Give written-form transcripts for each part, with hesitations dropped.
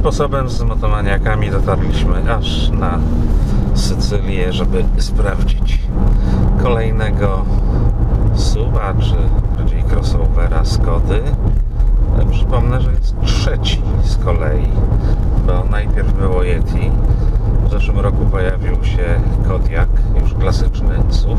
sposobem z motomaniakami dotarliśmy aż na Sycylię, żeby sprawdzić kolejnego SUV-a, czy bardziej crossovera Skody. Przypomnę, że jest trzeci z kolei, bo najpierw było Yeti, w zeszłym roku pojawił się Kodiaq, już klasyczny SUV,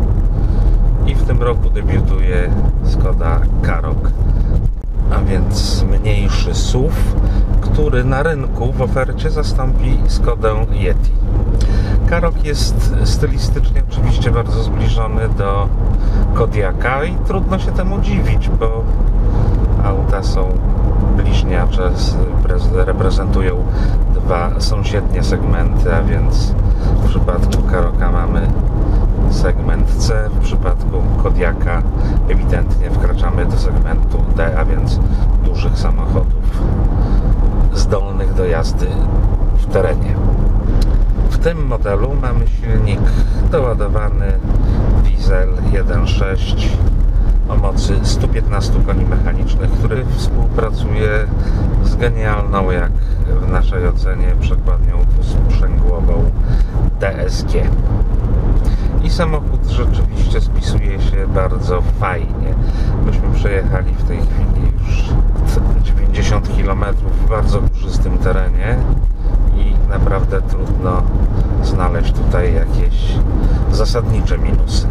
i w tym roku debiutuje Skoda Karoq, a więc mniejszy SUV, który na rynku w ofercie zastąpi Skodę Yeti. Karoq jest stylistycznie oczywiście bardzo zbliżony do Kodiaqa i trudno się temu dziwić, bo auta są bliźniacze, reprezentują dwa sąsiednie segmenty, a więc w przypadku Karoqa mamy segment C, w przypadku Kodiaqa ewidentnie wkraczamy do segmentu D, a więc dużych samochodów zdolnych do jazdy w terenie. W tym modelu mamy silnik doładowany diesel 1.6 o mocy 115 koni mechanicznych, który współpracuje z genialną, jak w naszej ocenie, przekładnią dwusprzęgłową DSG. I samochód rzeczywiście spisuje się bardzo fajnie. Myśmy przejechali w tej chwili już 90 km w bardzo górzystym terenie i naprawdę trudno znaleźć tutaj jakieś zasadnicze minusy.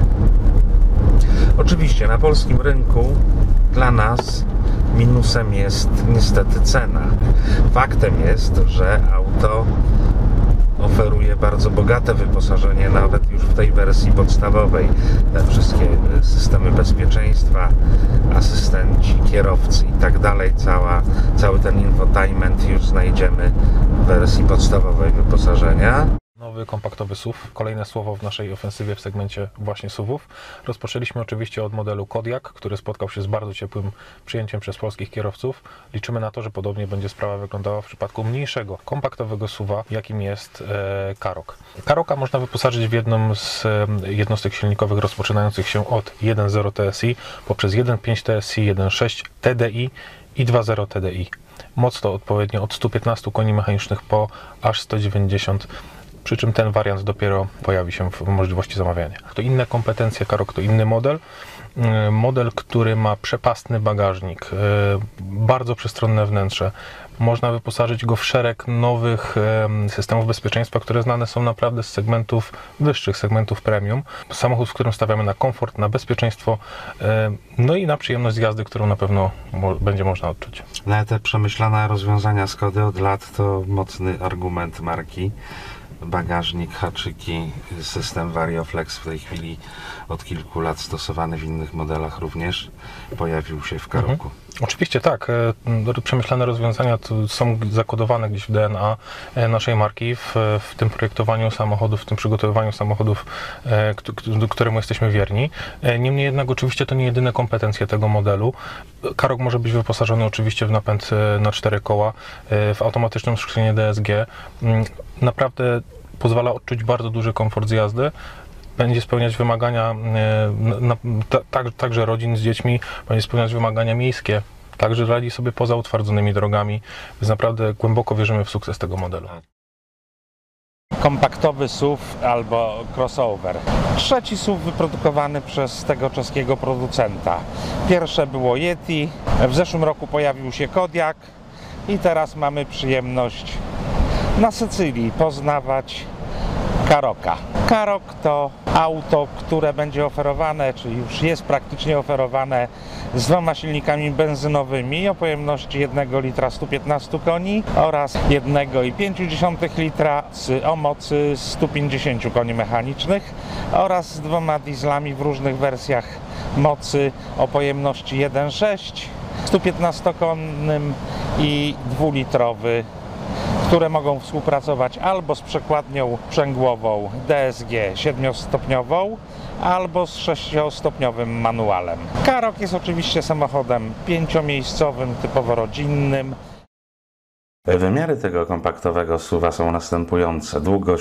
Oczywiście na polskim rynku dla nas minusem jest niestety cena. Faktem jest, że auto oferuje bardzo bogate wyposażenie, nawet już w tej wersji podstawowej. Te wszystkie systemy bezpieczeństwa, asystenci, kierowcy i tak dalej, cały ten infotainment już znajdziemy w wersji podstawowej wyposażenia. Nowy kompaktowy SUV, kolejne słowo w naszej ofensywie w segmencie właśnie SUV-ów. Rozpoczęliśmy oczywiście od modelu Kodiaq, który spotkał się z bardzo ciepłym przyjęciem przez polskich kierowców. Liczymy na to, że podobnie będzie sprawa wyglądała w przypadku mniejszego, kompaktowego SUV-a, jakim jest Karoq. Karoqa można wyposażyć w jednostek silnikowych rozpoczynających się od 1.0 TSI poprzez 1.5 TSI, 1.6 TDI i 2.0 TDI. Moc to odpowiednio od 115 koni mechanicznych po aż 190, przy czym ten wariant dopiero pojawi się w możliwości zamawiania. To inne kompetencje, Karoq to inny model. Model, który ma przepastny bagażnik, bardzo przestronne wnętrze. Można wyposażyć go w szereg nowych systemów bezpieczeństwa, które znane są naprawdę z segmentów wyższych, segmentów premium. Samochód, w którym stawiamy na komfort, na bezpieczeństwo, no i na przyjemność jazdy, którą na pewno będzie można odczuć. Ale te przemyślane rozwiązania Skody od lat to mocny argument marki. Bagażnik, haczyki, system Varioflex w tej chwili od kilku lat stosowany w innych modelach również pojawił się w Karoqu. Oczywiście tak, przemyślane rozwiązania są zakodowane gdzieś w DNA naszej marki, w tym projektowaniu samochodów, w tym przygotowywaniu samochodów, któremu jesteśmy wierni. Niemniej jednak oczywiście to nie jedyne kompetencje tego modelu. Karoq może być wyposażony oczywiście w napęd na 4 koła, w automatyczną skrzynię DSG. Naprawdę pozwala odczuć bardzo duży komfort z jazdy. Będzie spełniać wymagania także rodzin z dziećmi, będzie spełniać wymagania miejskie, także radzi sobie poza utwardzonymi drogami, więc naprawdę głęboko wierzymy w sukces tego modelu. Kompaktowy SUV albo crossover. Trzeci SUV wyprodukowany przez tego czeskiego producenta. Pierwsze było Yeti, w zeszłym roku pojawił się Kodiaq i teraz mamy przyjemność na Sycylii poznawać Karoqa. Karoq to auto, które będzie oferowane, czy już jest praktycznie oferowane, z dwoma silnikami benzynowymi o pojemności 1 litra 115 koni oraz 1,5 litra o mocy 150 koni mechanicznych oraz z dwoma dieslami w różnych wersjach mocy o pojemności 1,6, 115-konnym i 2-litrowy, które mogą współpracować albo z przekładnią sprzęgłową DSG 7-stopniową, albo z 6-stopniowym manualem. Karoq jest oczywiście samochodem 5-miejscowym, typowo rodzinnym. Wymiary tego kompaktowego SUV-a są następujące. Długość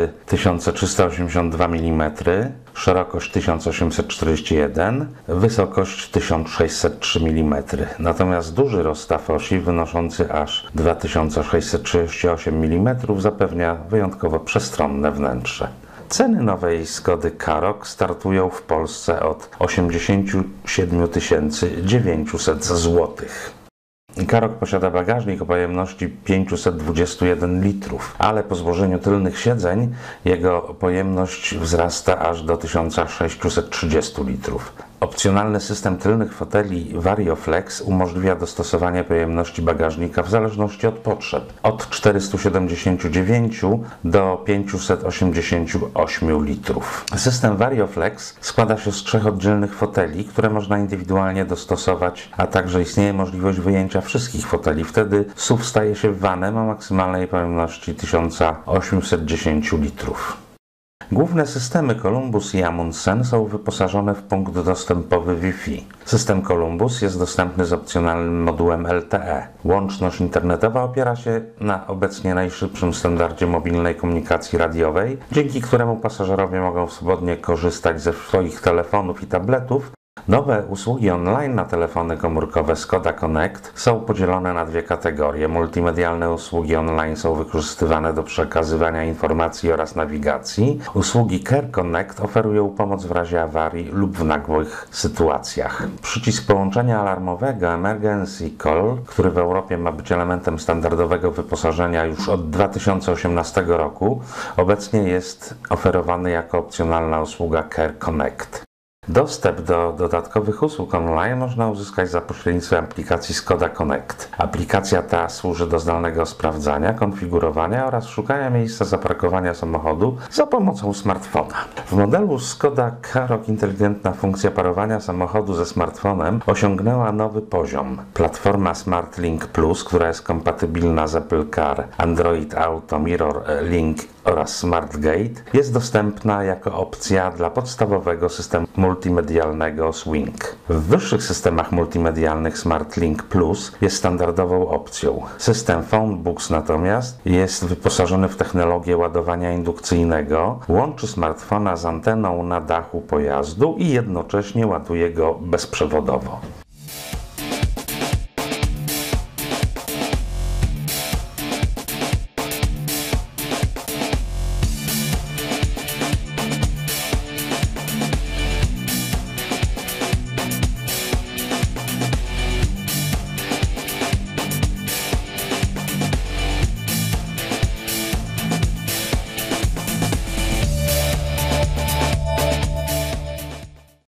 4382 mm, szerokość 1841, wysokość 1603 mm. Natomiast duży rozstaw osi wynoszący aż 2638 mm zapewnia wyjątkowo przestronne wnętrze. Ceny nowej Skody Karoq startują w Polsce od 87 900 zł. Karoq posiada bagażnik o pojemności 521 litrów, ale po złożeniu tylnych siedzeń jego pojemność wzrasta aż do 1630 litrów. Opcjonalny system tylnych foteli VarioFlex umożliwia dostosowanie pojemności bagażnika w zależności od potrzeb, od 479 do 588 litrów. System VarioFlex składa się z 3 oddzielnych foteli, które można indywidualnie dostosować, a także istnieje możliwość wyjęcia wszystkich foteli. Wtedy SUV staje się vanem o maksymalnej pojemności 1810 litrów. Główne systemy Columbus i Amundsen są wyposażone w punkt dostępowy Wi-Fi. System Columbus jest dostępny z opcjonalnym modułem LTE. Łączność internetowa opiera się na obecnie najszybszym standardzie mobilnej komunikacji radiowej, dzięki któremu pasażerowie mogą swobodnie korzystać ze swoich telefonów i tabletów. Nowe usługi online na telefony komórkowe Skoda Connect są podzielone na 2 kategorie. Multimedialne usługi online są wykorzystywane do przekazywania informacji oraz nawigacji. Usługi Care Connect oferują pomoc w razie awarii lub w nagłych sytuacjach. Przycisk połączenia alarmowego Emergency Call, który w Europie ma być elementem standardowego wyposażenia już od 2018 roku, obecnie jest oferowany jako opcjonalna usługa Care Connect. Dostęp do dodatkowych usług online można uzyskać za pośrednictwem aplikacji Skoda Connect. Aplikacja ta służy do zdalnego sprawdzania, konfigurowania oraz szukania miejsca zaparkowania samochodu za pomocą smartfona. W modelu Skoda Karoq inteligentna funkcja parowania samochodu ze smartfonem osiągnęła nowy poziom. Platforma SmartLink Plus, która jest kompatybilna z Apple Car, Android Auto, Mirror Link oraz SmartGate, jest dostępna jako opcja dla podstawowego systemu multimedialnego Swing. W wyższych systemach multimedialnych SmartLink Plus jest standardową opcją. System PhoneBooks natomiast jest wyposażony w technologię ładowania indukcyjnego, łączy smartfona z anteną na dachu pojazdu i jednocześnie ładuje go bezprzewodowo.